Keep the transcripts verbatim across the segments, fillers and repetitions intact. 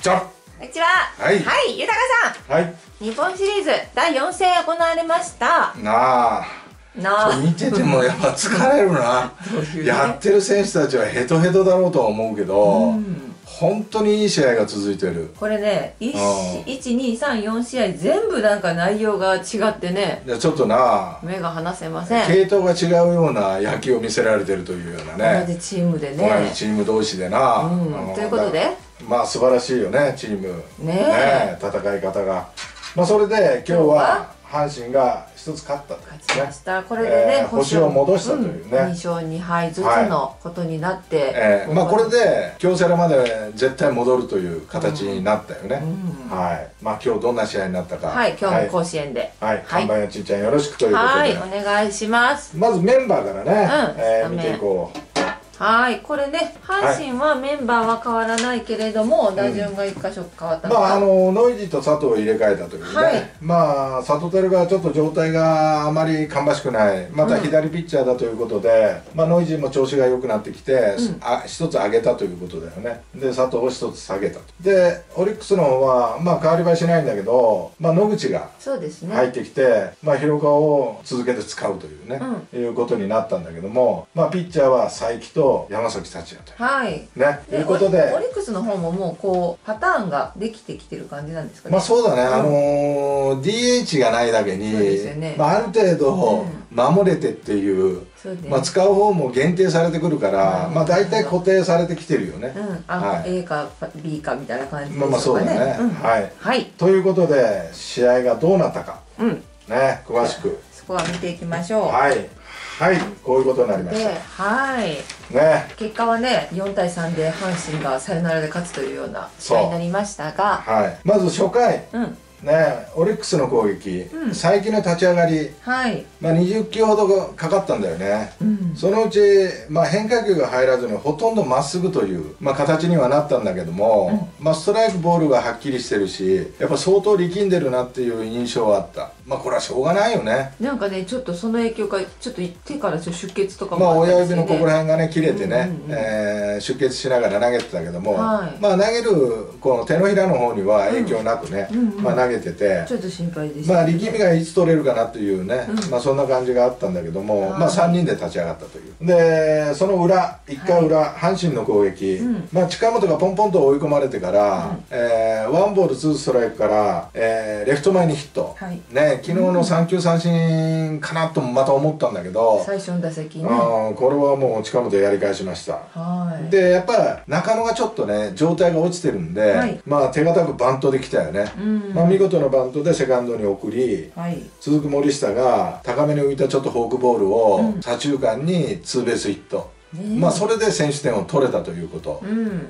じゃん。 こんにちは。 はいはい、豊さん。 はい。 日本シリーズだいよん戦行われました。 なあ。 なあ。 見ててもやっぱ疲れるな。ううやってる選手たちはヘトヘトだろうとは思うけど、うん、本当にいい試合が続いてる。 これね、いち、に、さん、よん試合全部なんか内容が違ってね。 ちょっとな、 目が離せません。 系統が違うような野球を見せられてるというようなね。 同じチームでね。 同じチーム同士でな。 うん、ということで。 まあ素晴らしいよね、チーム。 ねね、戦い方が。まあそれで今日は阪神が一つ勝ったと、 ね、勝ちました。これでね、 えー、星を戻したというね、うん、 に勝に敗ずつのことになって、はい、 えー、まあこれで京セラまで絶対戻るという形になったよね、うん、はい。まあ今日どんな試合になったか、 はい、今日も甲子園で、 はい、看板やちんちゃんよろしくということで、 はい、お願いします。 まずメンバーからね、うん、えー、見ていこう。 はい、これね、阪神はメンバーは変わらないけれども、はい、打順がいっ箇所変わったのか、 まああのノイジーと佐藤を入れ替えたというね、はい、まあ佐藤輝がちょっと状態があまり芳しくない、また左ピッチャーだということで、うん、まあノイジーも調子が良くなってきて、うん、あ一つ上げたということだよね。で佐藤を一つ下げたと。でオリックスの方はまあ変わりはしないんだけど、まあ野口が入ってきて、ね、まあ広川を続けて使うというね、うん、いうことになったんだけども、まあピッチャーは佐伯と山崎幸也という、 はい、 ね、ということでオリックスの方ももうこうパターンができてきてる感じなんですかね。 まあそうだね、うん、あのー、ディーエイチ がないだけに、ね、まあ、ある程度守れてっていう、うん、まあ使う方も限定されてくるから、うん、まあ大体固定されてきてるよね、うん、 あ、はい、A か B かみたいな感じですかね。 まあまあそうだね、うん、はい、はい、ということで試合がどうなったか、うん、ね、詳しくそこは見ていきましょう。 はいはい、こういうことになりました。 はい。 ね。 結果はね、よんたいさんで阪神がサヨナラで勝つというような試合になりましたが、 はい。まず初回、うん、ね、オリックスの攻撃、うん、佐伯の立ち上がり、はい、まあにじゅっキロほどかかったんだよね。うん、そのうち、まあ、変化球が入らずにほとんどまっすぐという、まあ、形にはなったんだけども、うん、まあストライクボールがはっきりしてるし、やっぱ相当力んでるなっていう印象はあった。まあこれはしょうがないよね。 なんかね、ちょっとその影響がちょっと手から出血とかもあったんですよね。まあ親指のここら辺がね切れてね、出血しながら投げてたけども、はい、まあ投げるこの手のひらの方には影響なくね、まあ投げてて、 ちょっと心配でした、 ね、まあ力みがいつ取れるかなというね、うん、まあそんな感じがあったんだけども、まあさんにんで立ち上がったという。でその裏いっかい裏、はい、阪神の攻撃、うん、まあ近本がポンポンと追い込まれてから、うん、えー、ワンボールツーストライクから、えー、レフト前にヒット、はい、ね、昨日のさん球三振かなともまた思ったんだけど、 最初の打席ね、 あこれはもう近本やり返しました。はい、でやっぱ中野がちょっとね状態が落ちてるんで、はい、まあ手堅くバントできたよね、うん、まあ見事なバントでセカンドに送り、はい、続く森下が高めに浮いたちょっとフォークボールを左中間にツーベースヒット、まあそれで先取点を取れたということ、うん、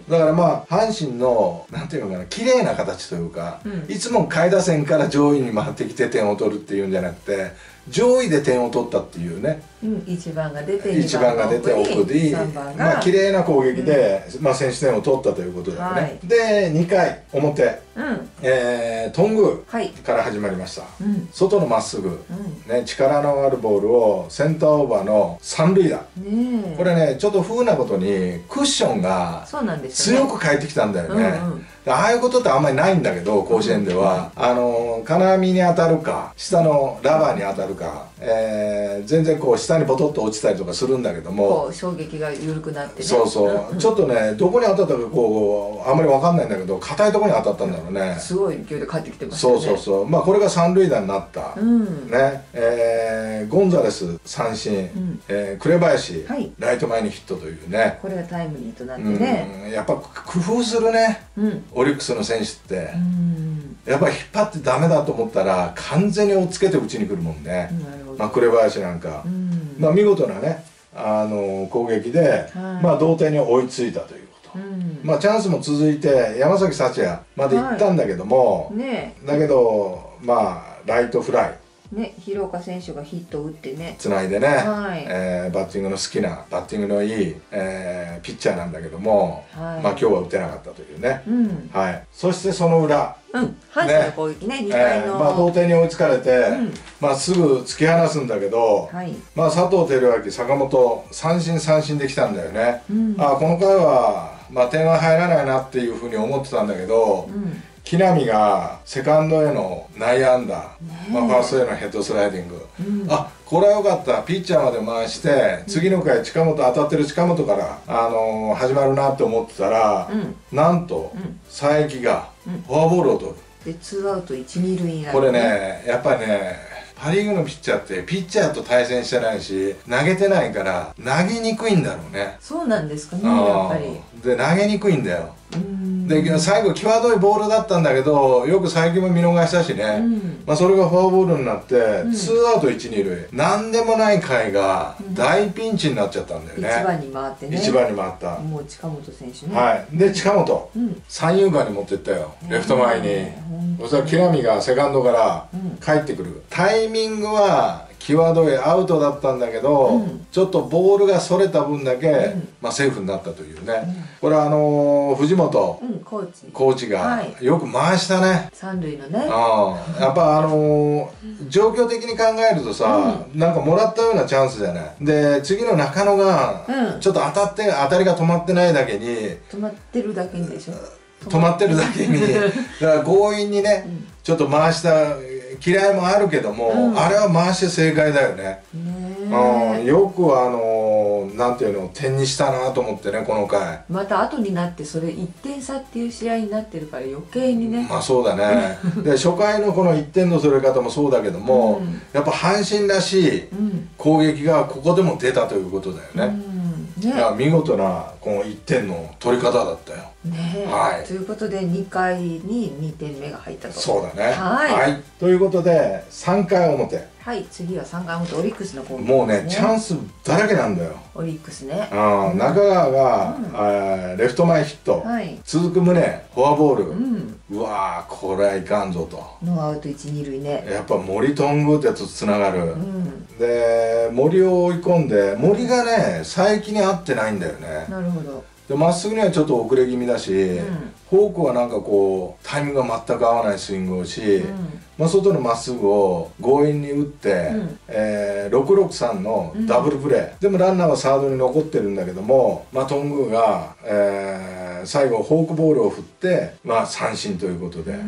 だからまあ阪神のなんていうのかな綺麗な形というか、うん、いつも下位打線から上位に回ってきて点を取るっていうんじゃなくて上位で点を取ったっていうね、 うん、いちばんが出ていちばんが出て奥でまあ綺麗な攻撃で、うん、まあ先取点を取ったということだよね、はい、でにかい表、うん、えー、頓宮から始まりました、はい、外のまっすぐ、うん、ね、力のあるボールをセンターオーバーの三塁打、ね、これねちょっと不運なことにクッションが強く返ってきたんだよね。ああいうことってあんまりないんだけど甲子園では、うん、あの金網に当たるか下のラバーに当たるか、えー、全然こう下にポトッと落ちたりとかするんだけども、 こう衝撃が緩くなってね、 そうそう、うん、ちょっとねどこに当たったかこうあんまり分かんないんだけど硬いところに当たったんだろうね。 すごい勢いで帰ってきてましたね。 そうそうそう、まあこれが三塁打になった、うん、ね、えー、ゴンザレス三振、うん、えー、紅林、はい、ライト前にヒットというね、 これがタイムリーとなってね、 うん、やっぱ工夫するね、うん、オリックスの選手って、うん、やっぱり引っ張ってダメだと思ったら完全に追っつけて打ちに来るもんね、うん、まあ紅林なんか、うん、まあ見事なねあの攻撃で、はい、まあ同点に追いついたということ、うん、まあチャンスも続いて山崎福也まで行ったんだけども、はい、ね、だけどまあライトフライね、廣岡選手がヒットを打ってねつないでね、はい、えー、バッティングの好きなバッティングのいい、えー、ピッチャーなんだけども、はい、まあ今日は打てなかったというね、うん、はい、そしてその裏、 うん、阪神の攻撃ね、にかいの、えー、 まあ、同点に追いつかれて、うん、まあすぐ突き放すんだけど、はい、まあ佐藤輝明、坂本三振三振できたんだよね、うん、あこの回はまあ、点は入らないなっていうふうに思ってたんだけど、うん、木浪がセカンドへの内野安打、まあ、ファーストへのヘッドスライディング、うん、あこれはよかった、ピッチャーまで回して、次の回近本当たってる近本から、あのー、始まるなって思ってたら、うん、なんと、うん、佐伯がフォアボールを取る。 でツーアウトいち、に塁になる、ね、 これねやっぱりねパ・リーグのピッチャーってピッチャーと対戦してないし投げてないから投げにくいんだろうね。 そうなんですかね、やっぱり。 で投げにくいんだよ。で最後際どいボールだったんだけどよく佐伯も見逃したしね、うん、まあそれがフォアボールになって、うん、ツーアウトいち、に塁なんでもない回が大ピンチになっちゃったんだよね、 うん、いちばんに回ってね。 いちばんに回った。 もう近本選手ね。 はいで近本、うん、三遊間に持ってったよ、レフト前に。そしたら木浪がセカンドから帰ってくる、タイミングは際どいアウトだったんだけど、うん、ちょっとボールがそれた分だけ、うん、まあ、セーフになったというね、うん、これはあのー、藤本、うん、コーチコーチがよく回したね、はい、 三塁のね。 やっぱあのー、状況的に考えるとさ、うん、なんかもらったようなチャンスじゃない。で次の中野がちょっと当たって当たりが止まってないだけに、 止まってるだけにでしょ。 止まってるだけにだから強引にね、うん、ちょっと回した嫌いもあるけども、うん、あれは回して正解だよね。うん、よくあのー、なんていうの点にしたなと思ってね、この回。 また後になってそれいってん差っていう試合になってるから余計にね。 まあそうだねで初回のこのいってんの取れ方もそうだけども、うん、やっぱ阪神らしい攻撃がここでも出たということだよね。うんね、見事なこのいってんの取り方だったよ。 ね、はい、ということでにかいににてんめが入ったと。 そうだね。はい、はい、ということでさんかい表。 はい、次はさんかい表オリックスの攻撃ですね。もうねチャンスだらけなんだよオリックスね。 あ、うん、中川が、うん、レフト前ヒット、はい、続く宗フォアボール、うん、うわーこれはいかんぞと。 ノーアウトいち、に塁ね。 やっぱ森頓宮ってやつとつながる、うん、で森を追い込んで森がね佐伯に合ってないんだよね。 なるほど。 まっすぐにはちょっと遅れ気味だし、うん、フォークはなんかこうタイミングが全く合わないスイングをし、うん、まあ外のまっすぐを強引に打って、うん、えー、ろくろくさんのダブルプレー、うん、でもランナーはサードに残ってるんだけども、まあ、頓宮が、えー、最後フォークボールを振って、まあ、三振ということで、うん、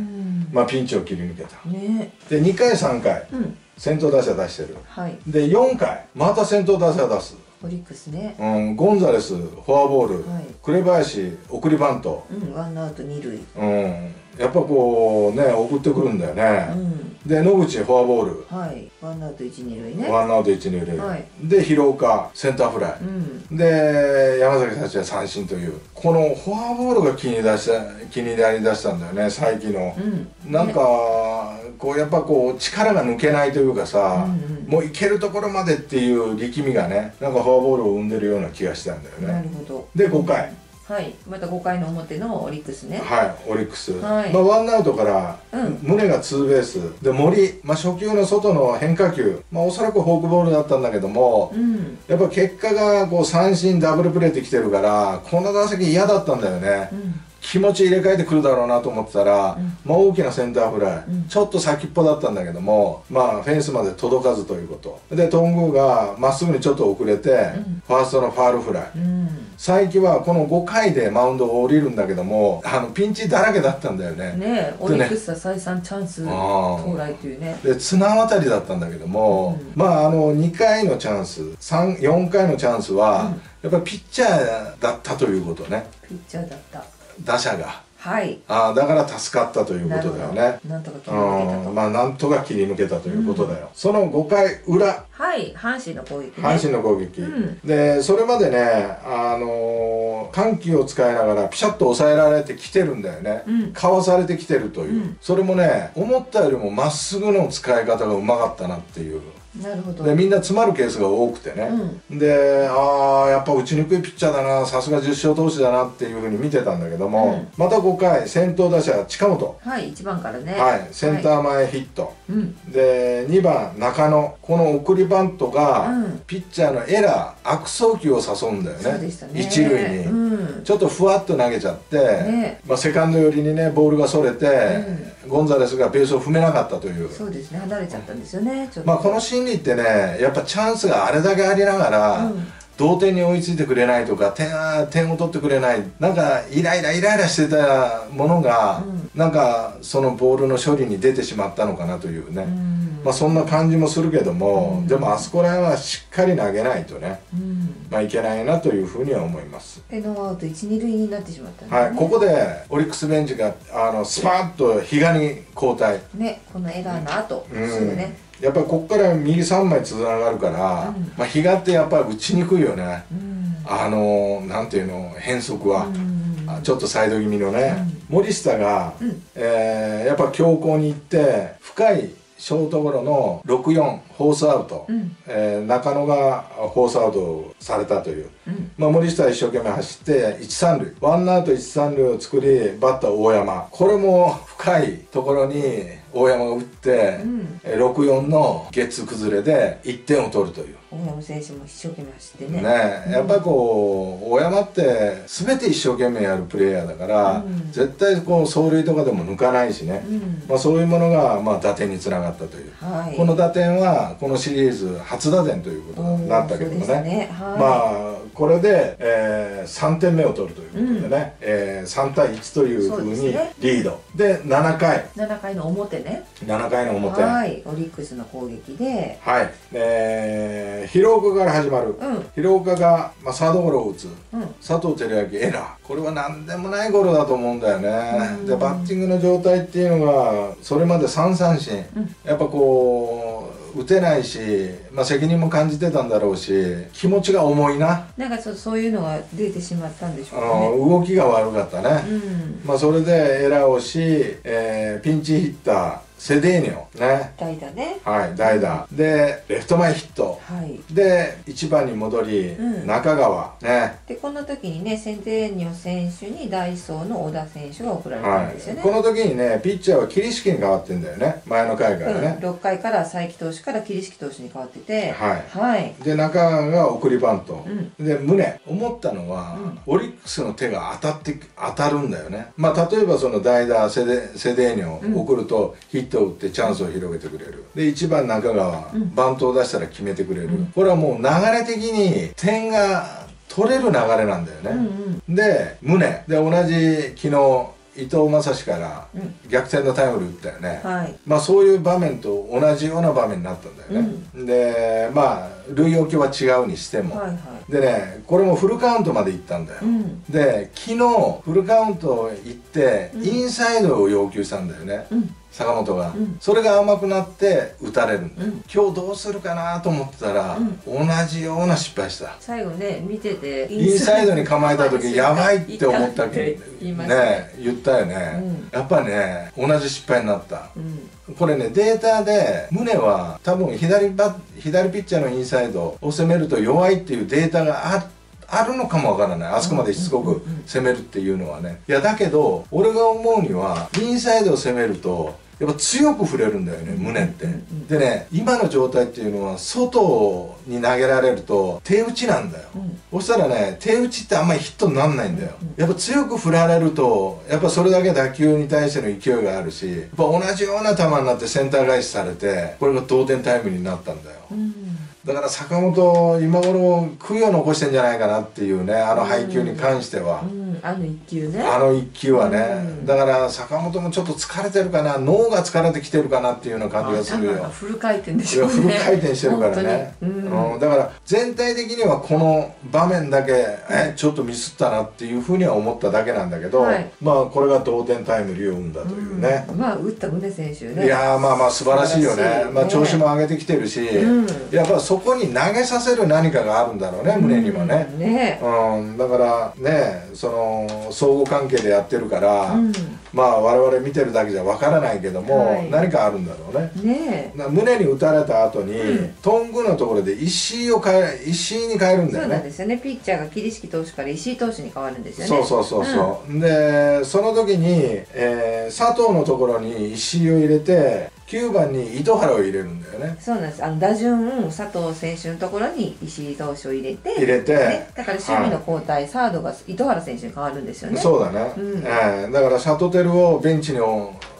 まあ、ピンチを切り抜けた、ね、でにかいさんかい、うん、先頭打者出してる、はい、でよんかいまた先頭打者出す。 オリックスね、 うん、ゴンザレスフォアボール、はい、紅林送りバント、 うん、ワンアウトに塁、 うん、やっぱこうね送ってくるんだよね、うん、で野口フォアボール、 はい、ワンアウトいち、に塁ね、 ワンアウトいち、に塁、はい、で廣岡センターフライ、うん、で山崎幸也三振というこのフォアボールが気に出した気になりだしたんだよね最近の、うん、なんか、ね、こうやっぱこう力が抜けないというかさ、うんうん、もういけるところまでっていう力みがねなんかフォアボールを生んでるような気がしたんだよね。 なるほど。 でごかい、 はい、またごかいの表のオリックスね。 はい、オリックス、はい、まあワンアウトから、うん、宗がツーベースで森、まあ、初球の外の変化球、まあ、おそらくフォークボールだったんだけども、うん、やっぱ結果がこう三振ダブルプレーってきてるからこの打席嫌だったんだよね、うん、気持ち入れ替えてくるだろうなと思ってたら、うん、まあ大きなセンターフライ、うん、ちょっと先っぽだったんだけどもまあフェンスまで届かずということで頓宮がまっすぐにちょっと遅れて、うん、ファーストのファールフライ、うん、佐伯はこのごかいでマウンドを降りるんだけどもあのピンチだらけだったんだよね。 ねえオリックスは再三チャンス到来というね。 で綱渡りだったんだけども、うん、まああのにかいのチャンスよんかいのチャンスは、うん、やっぱりピッチャーだったということね。 ピッチャーだった打者が、 はい、 あだから助かったということだよね。 なんとか切り抜けたと、 まあなんとか切り抜けたということだよ、うん、そのごかい裏、 はい、阪神の攻撃、ね、 阪神の攻撃、うん、でそれまでねあのー、緩急を使いながらピシャッと抑えられてきてるんだよね、うん、かわされてきてるという、うん、それもね思ったよりもまっすぐの使い方がうまかったなっていう。 なるほど。 でみんな詰まるケースが多くてね、うん、でああやっぱ打ちにくいピッチャーだなさすがじゅっしょう投手だなっていうふうに見てたんだけども、うん、またごかい先頭打者近本、 はいいちばんからね、 はいセンター前ヒット、はい、でにばん中野この送りバントが、うん、ピッチャーのエラー悪送球を誘うんだよね。 そうでしたね一塁に、うん、ちょっとふわっと投げちゃって、ねまあ、セカンド寄りにねボールがそれて、うん、ゴンザレスがベースを踏めなかったという。 そうですね離れちゃったんですよね、ちょっとまあこの心理ってねやっぱチャンスがあれだけありながら、うん、 同点に追いついてくれないとか、点点を取ってくれない、なんかイライライライラしてたものが、うん、なんかそのボールの処理に出てしまったのかなというね、うん、まあそんな感じもするけども、うん、でもあそこら辺はしっかり投げないとね、うん、まあいけないなというふうには思います。 でノーアウトいち、に塁になってしまったんですね。はい、ここでオリックスベンチがあのスパッと比嘉に交代ね、このエラーの後、うん、すぐね、 やっぱりここから右さんまいつながるから、うん、まあ比嘉ってやっぱり打ちにくいよね、うん、あのなんていうの変則は、うん、ちょっとサイド気味のね、うん、森下が、うん、えー、やっぱ強攻に行って深いショートゴロのろくよんフォースアウト、うん、えー、中野がフォースアウトされたという、うん、まあ森下は一生懸命走っていち、さん塁ワンアウトいち、さん塁を作り、バッター大山、これも深いところに大山が打って、うん、ろくよんのゲッツー崩れでいってんを取るという。 大山選手も一生懸命走ってね。 ね、うん、やっぱりこう大山って全て一生懸命やるプレイヤーだから、うん、絶対こう走塁とかでも抜かないしね、うん、まあそういうものがまあ打点につながったという、はい、この打点はこのシリーズ初打点ということになったけどもね、ね、はい、まあこれで、えー、さんてんめを取るということでね、うん、えー、さんたいいちというふうにリードでななかいななかいの表ね、 ななかいの表、 はい、オリックスの攻撃で、 はい、えー広岡から始まる、うん、広岡が、まあ、サードゴロを打つ、うん、佐藤輝明エラー、これは何でもないゴロだと思うんだよね。でバッティングの状態っていうのがそれまでさんさんしん、うん、やっぱこう打てないし、まあ、責任も感じてたんだろうし、気持ちが重いな、 なんかちょっとそういうのが出てしまったんでしょうかね。 動きが悪かったね、うん、まあそれでエラーをし、えー、ピンチヒッターセデーニョね、 代打ね、 はい、代打、うん、でレフト前ヒット、はい、でいちばんに戻り、うん、中川ね、 でこの時にねセデーニョ選手にダイソーの小田選手が送られたんですよね、 はい、この時にねピッチャーは桐敷に変わってんだよね、前の回からね、 うん、ろっかいから佐伯投手から桐敷投手に変わってて、 はい、 はい、 で中川が送りバント、うん、で宗思ったのは、うん、オリックスの手が当たって当たるんだよね。まあ例えばその代打セデセデーニョを送るとヒットを打ってチャンスを広げてくれる。でいちばん中川、うん、バントを出したら決めてくれる、うん、これはもう流れ的に点が取れる流れなんだよね、うんうん、で宗で同じ昨日伊藤将司から逆転のタイムリー打ったよね、はい、まあそういう場面と同じような場面になったんだよね、うん、でまあ塁置きは違うにしても、はいはい、でねこれもフルカウントまでいったんだよ、うん、で昨日フルカウント行ってインサイドを要求したんだよね、うん、坂本が、うん、それが甘くなって打たれるんだよ、うん、今日どうするかなと思ってたら、うん、同じような失敗した。 最後ね見ててインサイドに構えた時やばいって思ったけどね言ったよね、うん、やっぱりね同じ失敗になった、うん、これねデータで宗は多分左バ左ピッチャーのインサイドを攻めると弱いっていうデータがあってあるのかもわからない、あそこまでしつこく攻めるっていうのはね。いやだけど俺が思うにはインサイドを攻めるとやっぱ強く振れるんだよね宗って。でね今の状態っていうのは外に投げられると手打ちなんだよ、うん、そしたらね手打ちってあんまりヒットになんないんだよ、うん、やっぱ強く振られるとやっぱそれだけ打球に対しての勢いがあるし、やっぱ同じような球になってセンター返しされてこれが同点タイムリーになったんだよ、うん、だから坂本今頃悔いを残してんじゃないかなっていうね、あの配球に関しては、 うんうん、あの一球ねあの一球はね、うん、だから坂本もちょっと疲れてるかな、脳が疲れてきてるかなっていうような感じがするよ。 フル回転でしょうね。 フル回転してるからね、うん、うん、だから全体的にはこの場面だけえちょっとミスったなっていうふうには思っただけなんだけど、はい、まあこれが同点タイムリーを生んだというね、 うん、まあ打った宗選手ね、 いやまあまあ素晴らしいよね、ね、まあ調子も上げてきてるし、うん、やっぱそこに投げさせる何かがあるんだろうね、宗にもね、うん、ね、うん、だからねその相互関係でやってるから、うん、まあ我々見てるだけじゃわからないけども、はい、何かあるんだろうね。ねえ宗に打たれた後に、うん、頓宮のところで石井を変え石井に変えるんだよね。 そうなんですよね、ピッチャーが桐敷投手から石井投手に変わるんですよね。 そうそうそうそう、うん、でその時に、えー、佐藤のところに石井を入れてきゅうばんに糸原を入れるんだよね。 そうなんです、あの打順佐藤選手のところに石井投手を入れて入れて、 ね、だから守備の交代、はい、サードが糸原選手に変わるんですよね。 そうだね、うん、えー、だから佐藤輝をベンチに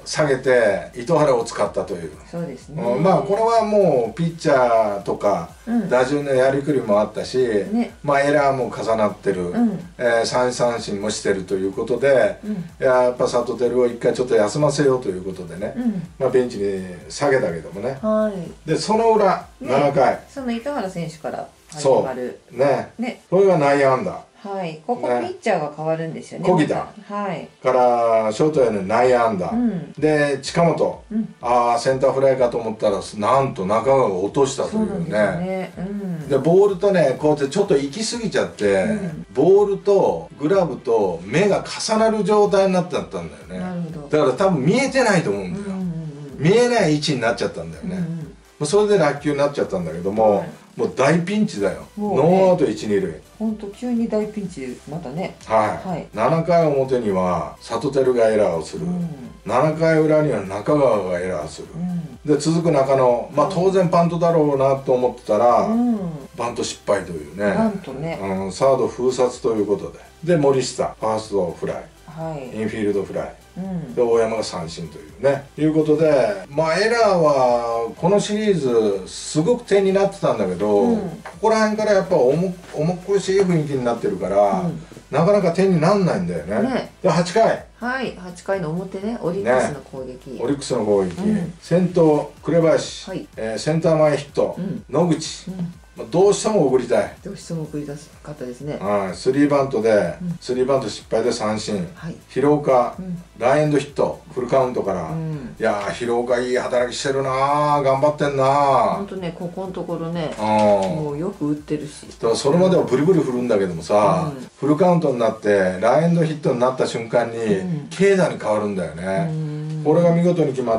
下げて糸原を使ったという。 そうですね、 うん、まあこれはもうピッチャーとか、うん、打順のやりくりもあったし、ね、まあエラーも重なってる、うん、えー、三三振もしてるということで、うん、やっぱ佐藤輝を一回ちょっと休ませようということでね、うん、まあベンチに下げたけどもね、はい、でその裏、ね、ななかいその糸原選手から始まるね、ね、これが内野安打。 はい、ここピッチャーが変わるんですよね。 小木田、はい、からショートへの内野安打、うん、で近本、うん、ああセンターフライかと思ったらなんと中川が落としたというね。で、ねうん、ボールとねこうやってちょっと行き過ぎちゃって、うん、ボールとグラブと目が重なる状態になってたんだよね。なるほど。だから多分見えてないと思うんだよ。見えない位置になっちゃったんだよね。うん、それで落球になっちゃったんだけども、はい、もう大ピンチだよ。ね、ノーアウト一二塁。 本当急に大ピンチまたね。 はい。はい、ななかい表には佐藤輝がエラーをする。うん、ななかい裏には中川がエラーする。うん、で続く中野、まあ当然パントだろうなと思ってたら、うん、バント失敗というね。バントね。うん、サード封殺ということで、で森下ファーストフライ、はい、インフィールドフライ。うん、で大山が三振というねいうことで、まあエラーはこのシリーズすごく点になってたんだけど、うん、ここら辺からやっぱ重重苦しい雰囲気になってるから、うん、なかなか点になんないんだよね。ねではちかい、 はいはちかいの表ね、オリックスの攻撃、ね、 オリックスの攻撃、うん、先頭紅林、はい、えー、センター前ヒット、うん、野口、うんどうしても送りたい。 どうしても送り出すかったですね。 はい、スリーバントで、うん、スリーバント失敗で三振。はい、廣岡、うん、ライエンドヒット、フルカウントから。うん、いやー、廣岡いい働きしてるなー、頑張ってんなー。 本当ね、ここのところね、もうよく打ってるし。 だからそれまではブリブリ振るんだけどもさ、うん、フルカウントになって、ライエンドヒットになった瞬間に、うん、軽打に変わるんだよね。うん、これが見事に決まって、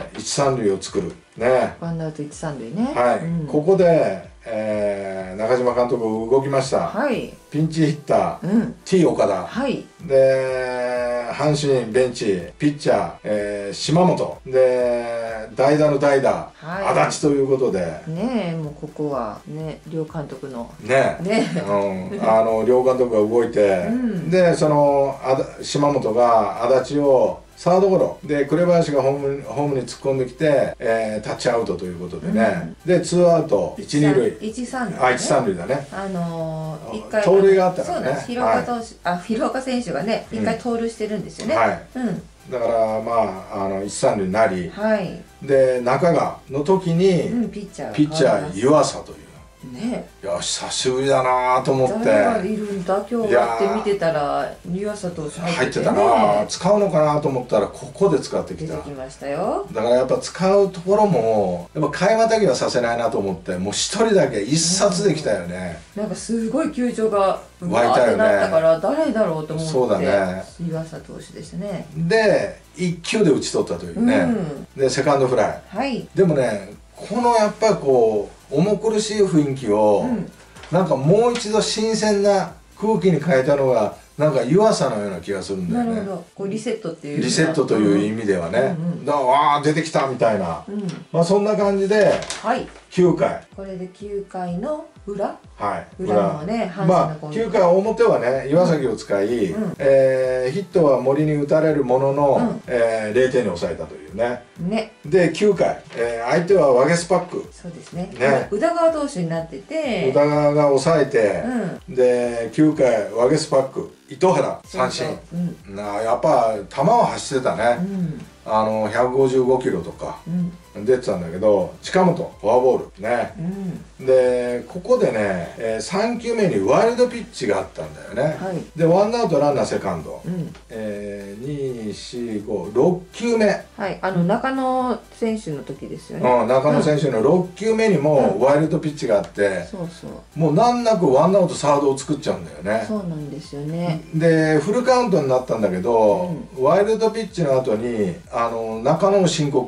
一三塁を作る。ね。 ワンアウト一三塁ね。 はい、うん、ここで。えー、中島監督動きました、はい、ピンチヒッター、うん、T 岡田、はい、で阪神ベンチピッチャー、えー、島本で代打の代打、はい、足立ということでねえもうここはね両監督のねね、うん、あの両監督が動いて、うん、でそのあだ島本が足立をサードゴロで紅林がホームホームに突っ込んできて、えー、タッチアウトということでね、うん、でツーアウトいち二塁一三塁、ね、 あ一三塁だねあのー、一回盗塁があったからねそうだ広岡投手、はい、あ広岡選手がね一回盗塁してるんですよね、うん、はい、うん、 だからまああの一三塁になり、はい、で中川の時に、うん、ピッチャーピッチャー湯浅というね、いや久しぶりだなと思って誰がいるんだ今日はって見てたら湯浅投手入ってて、ね、 入ってたな使うのかなと思ったらここで使ってきた出てきましたよ。 だからやっぱ使うところもやっぱ替えまたぎはさせないなと思ってもう一人だけ一冊できたよね、 うん、なんかすごい球場が湧いたよねなったから誰だろうと思ってそうだね湯浅投手でしたね。 でいっ球で打ち取ったというね、うん、でセカンドフライ、はい、でもねこのやっぱりこう重苦しい雰囲気を、うん、なんかもう一度新鮮な空気に変えたのがなんか湯浅のような気がするんだよね。 なるほどこうリセットっていうリセットという意味ではね、うんうん、だからわあ出てきたみたいな、うん、まあそんな感じで、はい、きゅうかいこれできゅうかいの裏、 はい、 裏もね阪神のまあきゅうかい表はね岩崎を使い、うん、えー、ヒットは森に打たれるものの、うん、えー、ゼロてんに抑えたというね。ねできゅうかい、えー、相手はワゲスパックそうですねね宇田川投手になってて宇田川が抑えて、うん、できゅうかいワゲスパック糸原三振、うん、なやっぱ球は走ってたね、うん、あのひゃくごじゅうごキロとか出てたんだけど近本フォアボールね、うん、でここでね、えー、さん球目にワイルドピッチがあったんだよね、はい、でワンアウトランナーセカンド、うん、えー、に、よん、ご、ろっ球目はいあの中野選手の時ですよね、 うん、中野選手のろっ球目にもワイルドピッチがあって、うん、そうそうもう難なくワンアウトサードを作っちゃうんだよね。 そうなんですよね。 でフルカウントになったんだけど、うん、ワイルドピッチの後にあの中野の申告権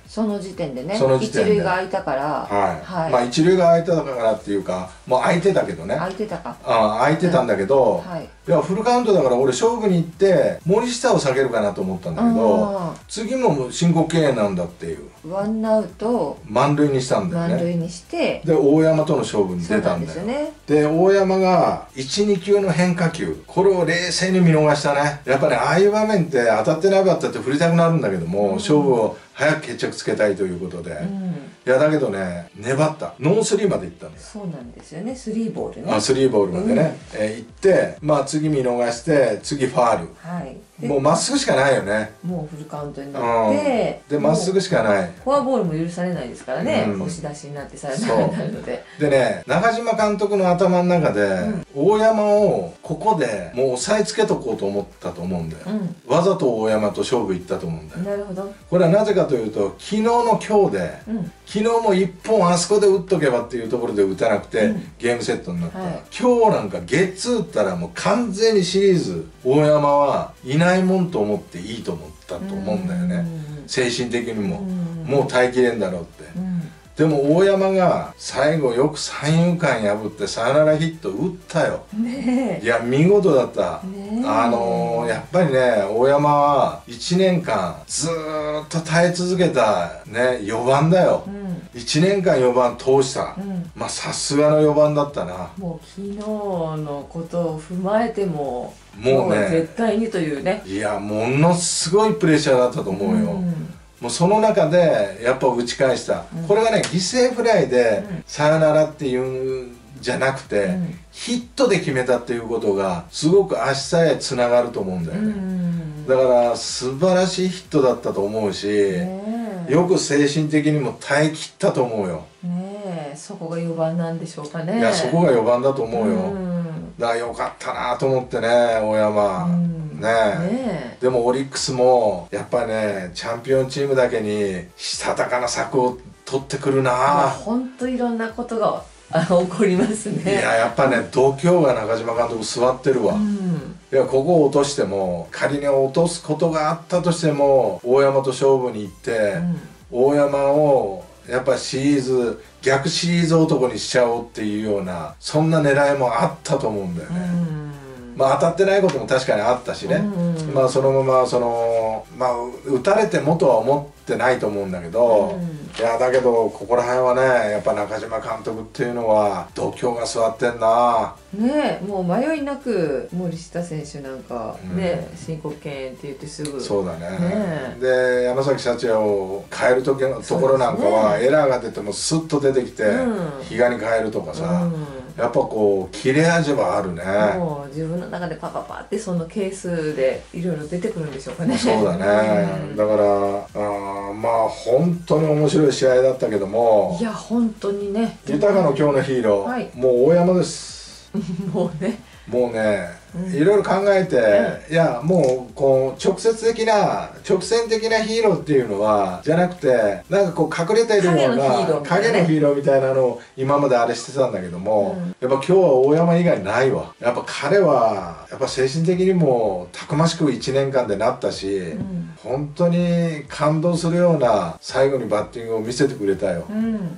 その時点でね、その時点で一塁が空いたから、 はい、はい、まあ一塁が空いてたからっていうか、もう空いてたけどね、 空いてたか、 あ空いてたんだけど、うん、はい、いやフルカウントだから俺勝負に行って森下を下げるかなと思ったんだけど、次も申告敬遠なんだっていう、 ワンアウト満塁にしたんだよね。 満塁にしてで大山との勝負に出たんだよ。ね、で大山がいちに球の変化球、これを冷静に見逃したね。やっぱね、ああいう場面って当たってなかったって振りたくなるんだけども、うん、勝負を早く決着つけたいということで、うん、いやだけどね、粘った。ノースリーまで行ったんだよ。 そうなんですよね、スリーボールね。 あ、スリーボールまでね、うん、えー、行って、まあ次見逃して次ファール、はい、もうまっすぐしかないよね。 もうフルカウントになって、 うん、でまっすぐしかない。 フォアボールも許されないですからね、うん、押し出しになってさよならになるので。 でね、中島監督の頭の中で、うん、大山をここでもう押さえつけとこうと思ったと思うんだよ、うん、わざと大山と勝負いったと思うんだよ。 なるほど。 これはなぜかというと、昨日の今日で、うん、昨日もいっぽんあそこで打っとけばっていうところで打たなくて、うん、ゲームセットになった、はい、今日なんかゲッツー打ったらもう完全にシリーズ大山はいないもんと思っていいと思ったと思うんだよね、精神的にも。もう耐えきれんだろうって、うん、でも大山が最後よく三遊間破ってサヨナラヒット打ったよ、ね、いや見事だった、ね、あのー、やっぱりね、大山はいちねんかんずーっと耐え続けた、ね、よばんだよ、うん、いちねんかんよばん通した、うん、まあさすがのよばんだったな。 もう昨日のことを踏まえてももうね、絶対にというね。 いやものすごいプレッシャーだったと思うよ、うん、もうその中でやっぱ打ち返した、うん、これがね、犠牲フライでサヨナラっていうんじゃなくて、うん、ヒットで決めたっていうことがすごく明日へつながると思うんだよね、うん、だから素晴らしいヒットだったと思うし、ね、よく精神的にも耐えきったと思うよ。 ねえ、そこがよばんなんでしょうかね。 いやそこがよばんだと思うよ、うん、だからよかったなと思ってね、大山、うん、ねえ、でもオリックスもやっぱりね、チャンピオンチームだけにしたたかな策を取ってくるな。 ほんといろんなことがあ起こりますね。 いややっぱね、度胸が中島監督座ってるわ、うん、いやここを落としても、仮に落とすことがあったとしても大山と勝負に行って、うん、大山をやっぱシリーズ逆シリーズ男にしちゃおうっていうような、そんな狙いもあったと思うんだよね、うん、まあ当たってないことも確かにあったしね、うん、まあそのままそのまあ打たれてもとは思ってないと思うんだけど、うん、いやだけどここら辺はね、やっぱ中島監督っていうのは度胸が座ってんな。 ねえ、もう迷いなく森下選手なんかね、うん、申告敬遠って言ってすぐ。 そうだね。ねで山崎幸也を変える時のところなんかは、ね、エラーが出てもスッと出てきて、うん、比嘉に変えるとかさ、うん、やっぱこう切れ味はあるね。 もう自分の中でパパパってそのケースでいろいろ出てくるんでしょうかね。 そうだね、うん、だからあまあ本当に面白い試合だったけども、 いや本当にね、 豊の今日のヒーロー、はい、もう大山ですもうね、 もうね、うん、いろいろ考えて、うん、いやもうこう直接的な直線的なヒーローっていうのはじゃなくて、なんかこう隠れているような影のヒーローみたいなのを今まであれしてたんだけども、うん、やっぱ今日は大山以外ないわ。やっぱ彼はやっぱ精神的にもたくましくいちねんかんでなったし、うん、本当に感動するような最後にバッティングを見せてくれたよ、うん、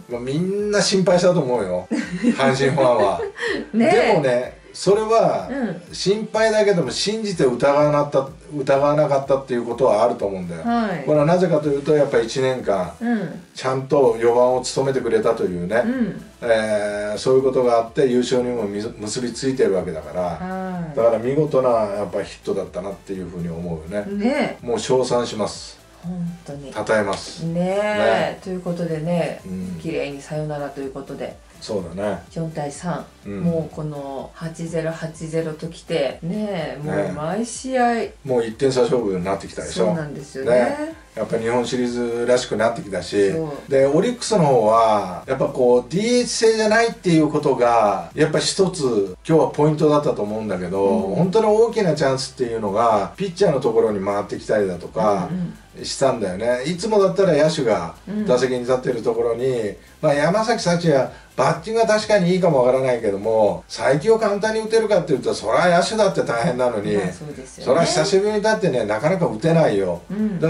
まあみんな心配したと思うよ阪神ファンはね。でもね、それは心配だけども信じて疑わなかった疑わなかったっていうことはあると思うんだよ、はい、これはなぜかというと、やっぱりいちねんかん、うん、ちゃんとよばんを務めてくれたというね、うん、えー、そういうことがあって優勝にも結びついてるわけだから、はい、だから見事なやっぱヒットだったなっていうふうに思うよね。ね、もう称賛します、 本当に称えますねえ、ね、ということでね、うん、綺麗にさよならということで。 そうだね、 よんたいさん、うん、もうこのはちゼロはちゼロときてねえ、もう毎試合、ね、 もういってんさ勝負になってきたでしょ。 そうなんですよね、ね、やっぱり日本シリーズらしくなってきたし、でオリックスの方はやっぱこう ディーエイチ 制じゃないっていうことがやっぱ一つ今日はポイントだったと思うんだけど、うん、本当に大きなチャンスっていうのがピッチャーのところに回ってきたりだとか、うんうんしたんだよね。いつもだったら野手が打席に立っているところに、うん、まあ山崎幸也バッティングは確かにいいかもわからないけども、才木を簡単に打てるかっていうとそれは野手だって大変なのに、まあそうですよね、それは久しぶりにだってねなかなか打てないよ、うん、だからそういう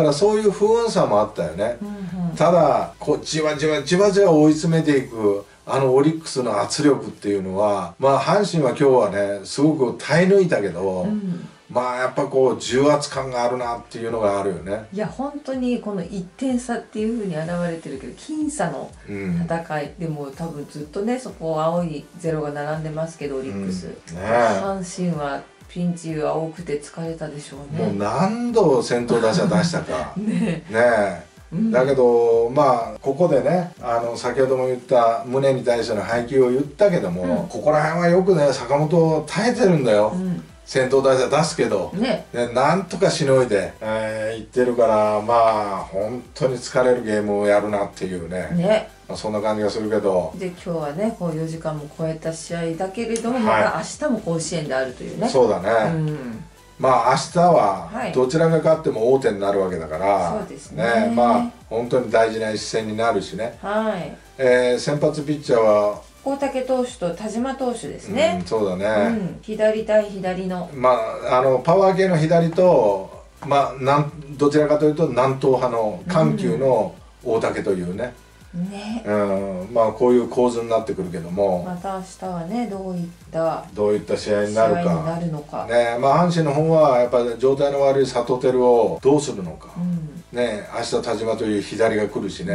いう不運さもあったよね、うんうん、ただこうじわじわじわじわ追い詰めていくあのオリックスの圧力っていうのは、まあ阪神は今日はねすごく耐え抜いたけど、うん、まあやっぱこう重圧感があるなっていうのがあるよね。 いや本当にこのいってん差っていうふうに現れてるけど僅差の戦い、うん、でも多分ずっとねそこ青いゼロが並んでますけどオリックス、うんね、阪神はピンチが多くて疲れたでしょうね。 もう何度先頭打者出したかねえだけど、まあここでねあの先ほども言った宗に対しての配球を言ったけども、うん、ここら辺はよくね坂本耐えてるんだよ、うん、先頭打者出すけど、ねね、なんとかしのいで、えー、いってるからまあ本当に疲れるゲームをやるなっていうね、ねまあ、そんな感じがするけどで今日はねこうよじかんも超えた試合だけれども、はい、また明日も甲子園であるというね。 そうだね、うんまあ明日はどちらが勝っても王手になるわけだから、そうですね、まあ本当に大事な一戦になるしね、はいえー、先発ピッチャーは大竹投手と田島投手ですね、 うん、そうだね、うん、 左対左のまああのパワー系の左と、まあ、なんどちらかというと南東派の緩急の大竹というね、ねうん、まあこういう構図になってくるけどもまた明日はねどういったどういった試合になるか試合になるのかねまあ阪神の方はやっぱり状態の悪い佐藤輝をどうするのか、うん、ね明日田島という左が来るしね、うん、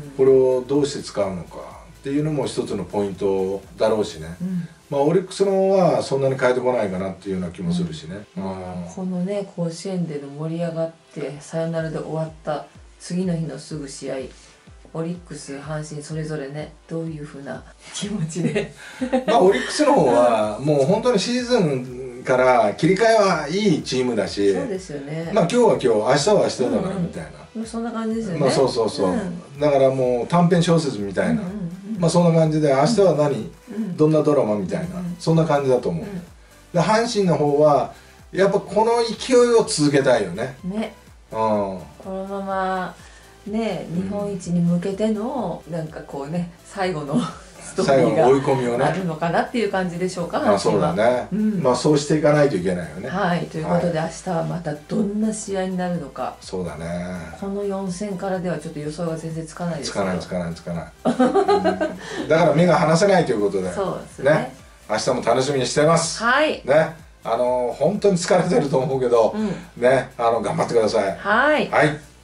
これをどうして使うのかっていうのも一つのポイントだろうしね、うん、まあオリックスの方はそんなに変えてこないかなっていうような気もするしね、うんうん、このね甲子園での盛り上がってサヨナラで終わった次の日のすぐ試合オリックス、阪神それぞれねどういうふうな気持ちでまあオリックスの方はもう本当にシーズンから切り替えはいいチームだしそうですよねまあ今日は今日明日は明日だからみたいな、 うんうん、そんな感じですよねまあそうそうそう、うん、だからもう短編小説みたいな、うんうんうん、まあそんな感じで明日は何、うん、どんなドラマみたいな、うん、そんな感じだと思う、うん、で阪神の方はやっぱこの勢いを続けたいよねね、 うん、このままね、日本一に向けての、うん、なんかこうね最後のストーリーが追い込みをねあるのかなっていう感じでしょうか。 まあそうだね、うん、まあそうしていかないといけないよね。 はいということで、はい、明日はまたどんな試合になるのかそうだねこのよん戦からではちょっと予想が全然つかないですけどつかないつかないつかない、うん、だから目が離せないということでそうですねね明日も楽しみにしてますはいねあの本当に疲れてると思うけど、うん、ねあの頑張ってくださいはい、 はい